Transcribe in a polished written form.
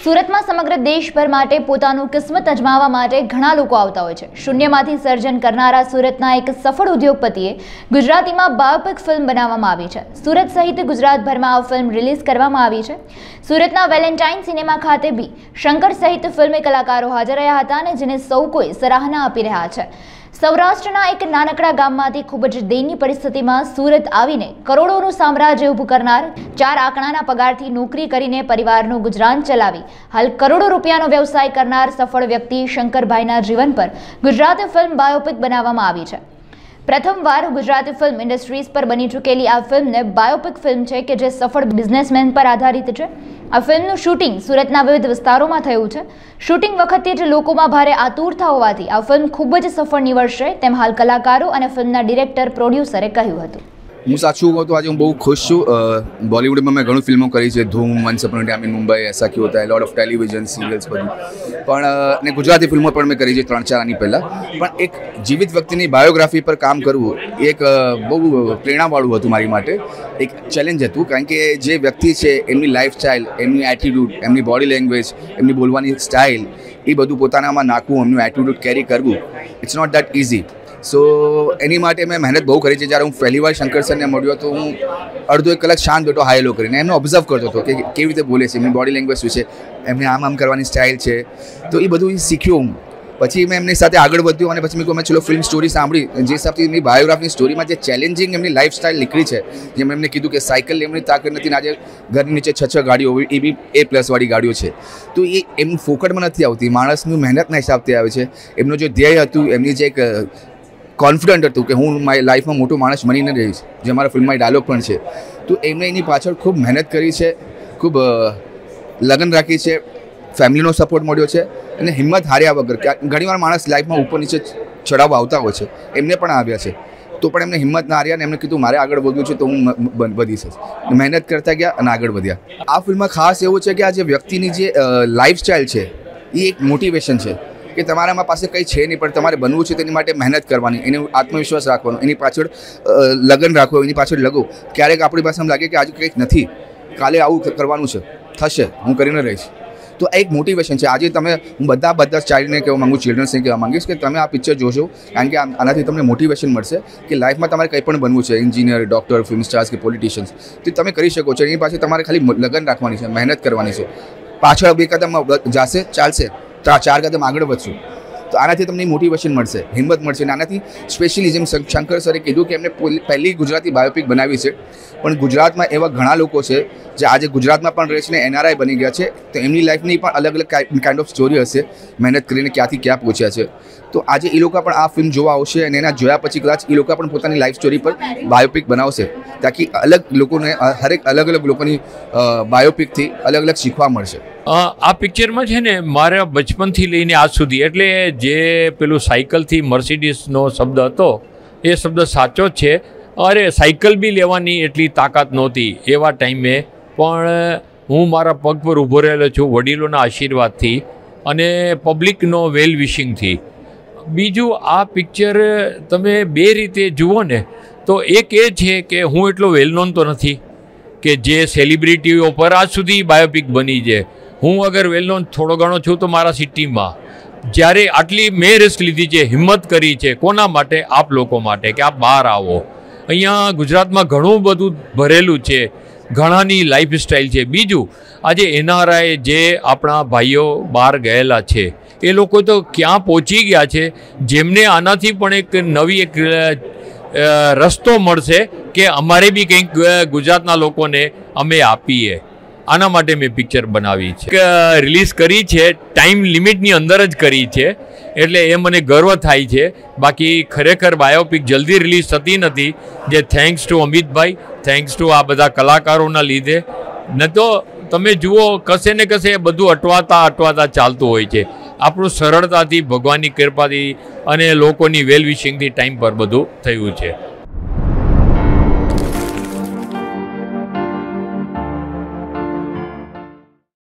સુરતમાં સમગ્ર દેશભર માટે પોતાનું કિસ્મત અજમાવવા માટે ઘણા લોકો આવતા હોય છે। શૂન્યમાંથી સર્જન કરનારા સુરતના એક સફળ ઉદ્યોગપતિએ ગુજરાતીમાં બાયોપિક ફિલ્મ બનાવવામાં આવી છે। સુરત સહિત ગુજરાતભરમાં આ ફિલ્મ રિલીઝ કરવામાં આવી છે। સુરતના વેલેન્ટાઇન સિનેમા ખાતે બી શંકર સહિત ફિલ્મી કલાકારો હાજર રહ્યા હતા અને જેને સૌ કોઈ સરાહના આપી રહ્યા છે। સૌરાષ્ટ્રના એક નાનકડા ગામમાંથી ખૂબ જ દયનીય પરિસ્થિતિમાં સુરત આવીને કરોડોનું સામ્રાજ્ય ઊભું કરનાર 4 આંકડાના પગારથી નોકરી કરીને પરિવારનું ગુજરાન ચલાવી હાલ કરોડો રૂપિયાનો વ્યવસાય કરનાર સફળ વ્યક્તિ શંકરભાઈના જીવન પર ગુજરાતી ફિલ્મ બાયોપિક બનાવવામાં આવી છે। પ્રથમવાર ગુજરાતી ફિલ્મ ઇન્ડસ્ટ્રીઝ પર બની ચૂકેલી આ ફિલ્મને બાયોપિક ફિલ્મ છે કે જે સફળ બિઝનેસમેન પર આધારિત છે। આ ફિલ્મનું શૂટિંગ સુરતના વિવિધ વિસ્તારોમાં થયું છે। શૂટિંગ વખતે જ લોકોમાં ભારે આતુરતા હોવાથી આ ફિલ્મ ખૂબ જ સફળ નીવડશે તેમ હાલ કલાકારો અને ફિલ્મના ડિરેક્ટર પ્રોડ્યુસરે કહ્યું હતું। હું સાચું કહું તો આજે હું બહુ ખુશ છું। બોલિવૂડમાં મેં ઘણી ફિલ્મો કરી છે, Dhoom, once upon a time in Mumbai, એસા ક્યું હોતા હૈ, લોટ ઓફ ટેલિવિઝન સિરિયલ્સ બધું, પણ અને ગુજરાતી ફિલ્મો પણ મેં કરી છે 3-4 આની પહેલાં। પણ એક જીવિત વ્યક્તિની બાયોગ્રાફી પર કામ કરવું એક બહુ પ્રેરણાવાળું હતું મારી માટે, એક ચેલેન્જ હતું, કારણ કે જે વ્યક્તિ છે એમની લાઈફસ્ટાઈલ, એમની એટીટ્યૂડ, એમની બોડી લેંગ્વેજ, એમની બોલવાની સ્ટાઇલ, એ બધું પોતાનામાં નાખવું, એમનું એટીટ્યૂડ કેરી કરવું, it's not that easy. So એની માટે મેં મહેનત બહુ કરી છે। જ્યારે હું પહેલી વાર શંકર સરને મળ્યો તો હું અડધો 1 કલાક શાંત બેઠો હાયલો કરીને એમને ઓબ્ઝર્વ કરતો હતો કે કેવી રીતે બોલે છે, એમની બોડી લેંગ્વેજ શું છે, એમને આમ કરવાની સ્ટાઇલ છે, તો એ બધું શીખ્યો હું। પછી મેં એમની સાથે આગળ વધ્યો અને પછી મેં ચલો ફિલ્મ સ્ટોરી સાંભળી, જે હિસાબથી એમની બાયોગ્રાફીની સ્ટોરીમાં જે ચેલેન્જિંગ એમની લાઈફસ્ટાઈલ નીકળી છે, જેમ એમને કીધું કે સાયકલ એમની તાકાત નથી, આજે ઘરની નીચે 6 ગાડીઓ, એ બી A+ વાળી ગાડીઓ છે, તો એ એમનું ફોકટમાં નથી આવતી, માણસનું મહેનતના હિસાબથી આવે છે। એમનું જે ધ્યેય હતું, એમની જે એક કોન્ફિડન્ટ હતું કે હું મારી લાઈફમાં મોટો માણસ બનીને રહીશ, જે મારા ફિલ્મમાં ડાયલોગ પણ છે, તો એમને એની પાછળ ખૂબ મહેનત કરી છે, ખૂબ લગન રાખી છે, ફેમિલીનો સપોર્ટ મળ્યો છે અને હિંમત હાર્યા વગર। ઘણીવાર માણસ લાઈફમાં ઉપર નીચે ચડાવવા આવતા હોય છે, એમને પણ આવ્યા છે, તો પણ એમને હિંમત ના હાર્યા અને એમને કીધું મારે આગળ વધવું છે તો હું વધીશ, મહેનત કરતા ગયા અને આગળ વધ્યા। આ ફિલ્મમાં ખાસ એવું છે કે આ જે વ્યક્તિની જે લાઈફસ્ટાઈલ છે એ એક મોટિવેશન છે કે તમારામાં પાસે કંઈ છે નહીં, પણ તમારે બનવું છે તેની માટે મહેનત કરવાની, એનો આત્મવિશ્વાસ રાખવાનો, એની પાછળ લગન રાખવો, એની પાછળ લગો। ક્યારેક આપણી પાસે એમ લાગે કે આજે કંઈક નથી, કાલે આવું કરવાનું છે, થશે, હું કરીને રહીશ, તો આ એક મોટિવેશન છે। આજે તમે હું બધા ચાઇલ્ડને કહેવા માગું, ચિલ્ડ્રન્સને કહેવા માંગીશ કે તમે આ પિક્ચર જોશો, કારણ કે આનાથી તમને મોટિવેશન મળશે કે લાઈફમાં તમારે કંઈ પણ બનવું છે, એન્જિનિયર, ડૉક્ટર, ફિલ્મ સ્ટાર્સ કે પોલિટિશિયન્સ, તો તમે કરી શકો છો। એની પાસે તમારે ખાલી લગન રાખવાની છે, મહેનત કરવાની છે, પાછળ 2 કદમ જાશે, ચાલશે, 4 કદમ આગળ વધશું, તો આનાથી તમને મોટિવેશન મળશે, હિંમત મળશે। અને આનાથી સ્પેશિયલી જેમ શંકર સરે કીધું કે એમને પહેલી ગુજરાતી બાયોપિક બનાવી છે, પણ ગુજરાતમાં એવા ઘણા લોકો છે જે આજે ગુજરાતમાં પણ રહે છે ને NRI બની ગયા છે, તો એમની લાઈફની પણ અલગ અલગ કાઇન્ડ ઓફ સ્ટોરી હશે, મહેનત કરીને ક્યાંથી ક્યાં પહોંચ્યા છે, તો આજે એ લોકો પણ આ ફિલ્મ જોવા આવશે અને એના જોયા પછી કદાચ એ લોકો પણ પોતાની લાઈફ સ્ટોરી પર બાયોપિક બનાવશે, તાકી અલગ લોકોને અલગ અલગ લોકોની બાયોપિકથી અલગ અલગ શીખવા મળશે। આ પિક્ચરમાં છે ને મારા બચપનથી લઈને આજ સુધી, એટલે જે પેલું સાયકલથી મર્સિડીઝનો શબ્દ હતો એ શબ્દ સાચો જ છે। અરે સાયકલ બી લેવાની એટલી તાકાત નહોતી એવા ટાઈમે, પણ હું મારા પગ પર ઊભો રહેલો છું વડીલોના આશીર્વાદથી અને પબ્લિકનો વેલ વિશિંગથી। બીજું આ પિક્ચર તમે 2 રીતે જુઓ ને, તો એક એ છે કે હું એટલો વેલ નોન તો નથી કે જે સેલિબ્રિટીઓ પર આજ સુધી બાયોપિક બની છે। હું અગર વેલ નોન થોડો ઘણો છું તો મારા સિટીમાં, જ્યારે આટલી મેં રિસ્ક લીધી છે, હિંમત કરી છે, કોના માટે? આપ લોકો માટે, કે આપ બહાર આવો। અહીંયા ગુજરાતમાં ઘણું બધું ભરેલું છે, ઘણાની લાઈફસ્ટાઈલ છે। બીજું આજે NRI જે આપણા ભાઈઓ બહાર ગયેલા છે, એ લોકો તો ક્યાં પહોંચી ગયા છે, જેમને આનાથી પણ એક નવી એક રસ્તો મળશે કે અમારે બી કંઈક ગુજરાતના લોકોને અમે આપીએ। આના માટે મેં પિક્ચર બનાવી છે, રિલીઝ કરી છે, ટાઈમ લિમિટની અંદર જ કરી છે, એટલે એ મને ગર્વ થાય છે। બાકી ખરેખર બાયોપિક જલ્દી રિલીઝ થતી નથી, જે thanks to Amitbhai, thanks to આ બધા કલાકારોના લીધે, ન તો તમે જુઓ કશે ને કશે બધું અટવાતા ચાલતું હોય છે। આપણું સરળતાથી, ભગવાનની કૃપાથી અને લોકોની વેલ વિશિંગથી ટાઈમ પર બધું થયું છે।